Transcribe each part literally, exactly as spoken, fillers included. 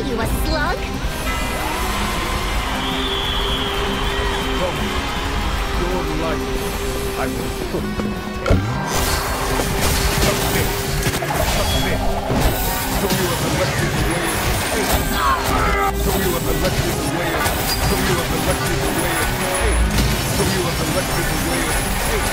you a slug? From your life, I will put them. Submit! Submit! So you have elected the way of hate. So you have elected the way of... So you have elected the way of hate. So you have elected the way of hate.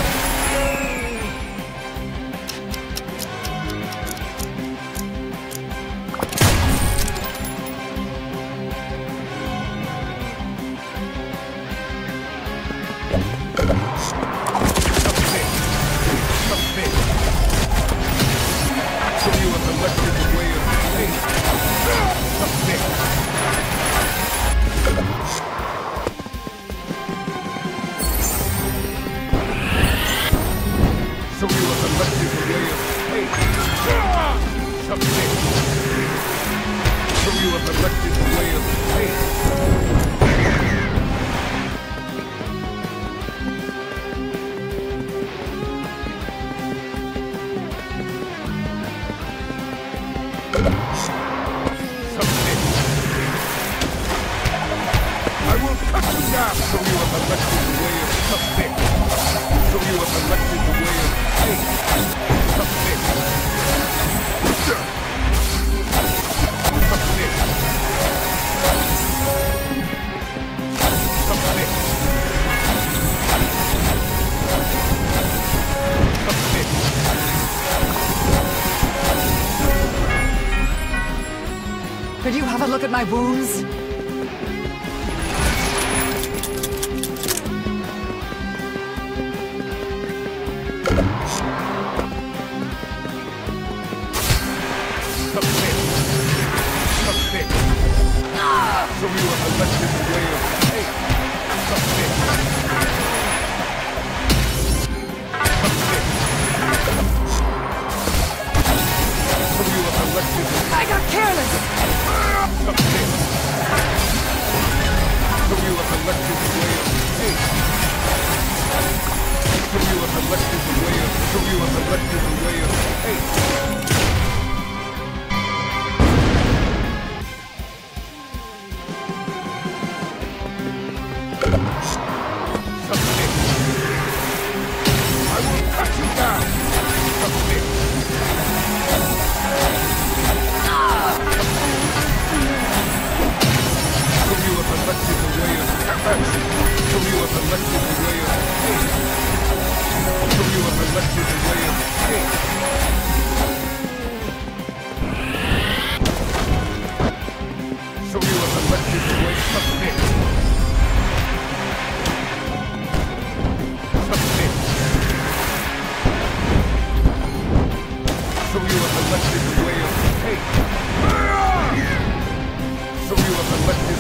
Could you have a look at my wounds? So you have elected the way of hate. Submit. Submit. So you have elected the... I got careless! Submit. So you have elected the way of hate. So you have elected the way of... So you have elected the way of hate.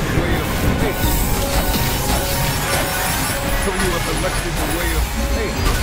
So you have elected the way of hate.